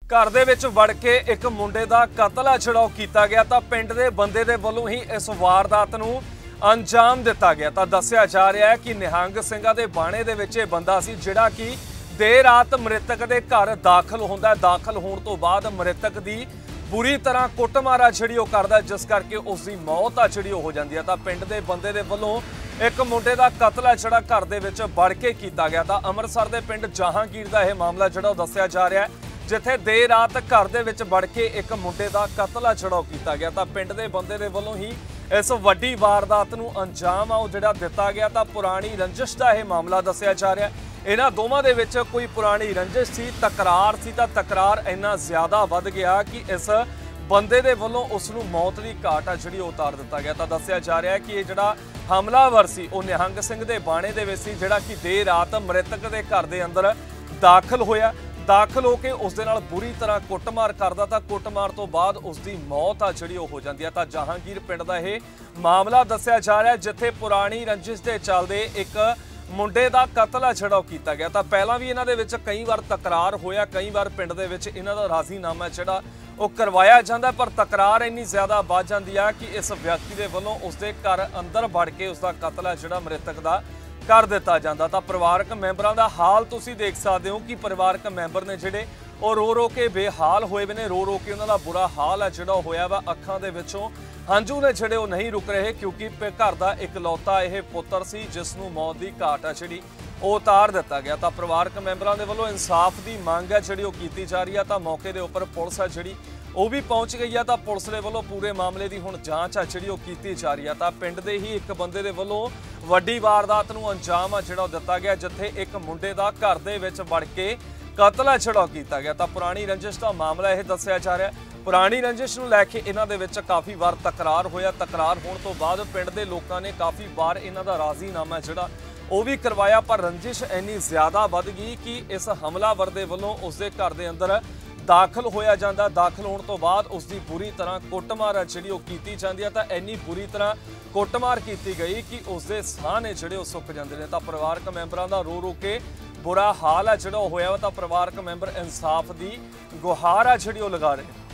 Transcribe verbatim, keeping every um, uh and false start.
घर दे विच वड़ के एक मुंडे दा कतल है जिहड़ा कीता गया तां पिंड दे बंदे दे वल्लों ही इस वारदात नूं अंजाम दिता गया। तां दस्सिया जा रहा है कि निहंग सिंघां दे बाणे दे विच इह बंदा सी जिहड़ा कि देर रात मृतक दे घर दाखल हुंदा है। दाखल होण तो बाद मृतक दी बुरी तरह कुटमार आ जिहड़ी ओह करदा, जिस करके उसकी मौत आ जिहड़ी हो जांदी है। तां पिंड दे बंदे दे वल्लों एक मुंडे दा कतल है जिहड़ा घर दे विच वड़ के कीता गया। तां अमृतसर दे पिंड जहांगीर दा इह मामला जिहड़ा दस्सिया जा रहा है, जिथे देर रात घर दे विच वड़ के एक मुंडे दा कतल है जिहड़ा कीता गया। तां पिंड दे बंदे दे वल्लों ही इस वड्डी वारदात नूं अंजाम आ जिहड़ा दिता गया। तां पुरानी रंजिश दा इह मामला दस्सिया जा रहा है। इन्हां दोवां दे विच कोई पुरानी रंजिश सी, तकरार सी, तां तकरार इन्ना ज़्यादा वध गया कि इस बंदे दे वल्लों उसनूं मौत दी घाट आ जिहड़ी उतार दिता गया। तां दस्सिया जा रहा है कि इह जिहड़ा हमलावर सी ओह निहंग सिंह दे बाणे दे विच सी, जिहड़ा कि देर रात मृतक दे घर दे अंदर दाखल होया। दाखल होकर उस दे नाल बुरी तरह कुटमार करदा, तां कुटमार तो बाद उसकी मौत आ जिहड़ी हो जाती है। तां जहांगीर पिंड दा इह मामला दस्सिया जा रहा है, जिथे पुरानी रंजिश दे चलदे एक मुंडे दा कतल है जिहड़ा कीता गया। तां पहलां भी इन्हां दे विच कई बार तकरार होया, कई बार पिंड दे विच इन्हां दा राजीनामा जिहड़ा ਉਹ करवाया जाता, पर तकरार इन्नी ज़्यादा बढ़ जाती है कि इस व्यक्ति के वलों उसके घर अंदर वड़ के उसका कतल है जिहड़ा मृतक का कर दिता जाता। तो परिवारक मैंबरों का हाल तुसीं देख सकते हो कि परिवारक मैंबर ने जिहड़े ਉਹ रो रो के बेहाल होए वे ने, रो रो के उन्होंने बुरा हाल है जिहड़ा होया वा। अखां दे विचों हंझू ने जिहड़े वो नहीं रुक रहे, क्योंकि घर का इकलौता यह पुत्र सी जिसनूं मौत की घाट है जिहड़ी ਉਹ उतार दिता गया। तो परिवारक मैंबरों के वलों इंसाफ की मंग है जिहड़ी की जा रही है। तो मौके के उपर पुलिस है जिहड़ी ਉਹ भी पहुँच गई है। तो पुलिस के वलों पूरे मामले की हुण जांच है जिहड़ी की जा रही है। तो पिंड के ही एक बंदे के वलों वड्डी वारदात नूं अंजाम है जिहड़ा दिता गया, जिथे एक मुंडे का घर दे विच वड़ के कतल है जिहड़ा कीता गया। तो पुरानी रंजिश का मामला यह दस्सिया जा रहा है। पुरानी रंजिश नूं लैके इन्हां दे विच काफ़ी बार तकरार होया। तकरार होने तो बाद पिंड के लोगों ने काफ़ी बार इन्हां दा राजीनामा जिहड़ा ਉਹ भी करवाया, पर रंजिश इन्नी ज़्यादा वध गई कि इस हमलावर दे वलों उसके घर के अंदर दाखल होया जाता। दाखल होने तो बाद उसकी बुरी तरह कुटमार जिहड़ी की जाती है। तो इन्नी बुरी तरह कुटमार की गई कि उसके साह ने जिहड़े सुक जाते हैं। तो परिवारक मैंबरों का रो रो के बुरा हाल है जिहड़ा होया। तो परिवारक मैंबर इंसाफ की गुहार है जिहड़ी लगा रहे हैं।